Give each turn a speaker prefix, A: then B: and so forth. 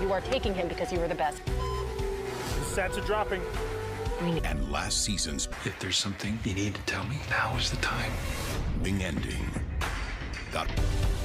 A: you are taking him because you were the best.
B: The stats are dropping.
C: And last season's
D: If there's something you need to tell me, now is the time.
C: big ending got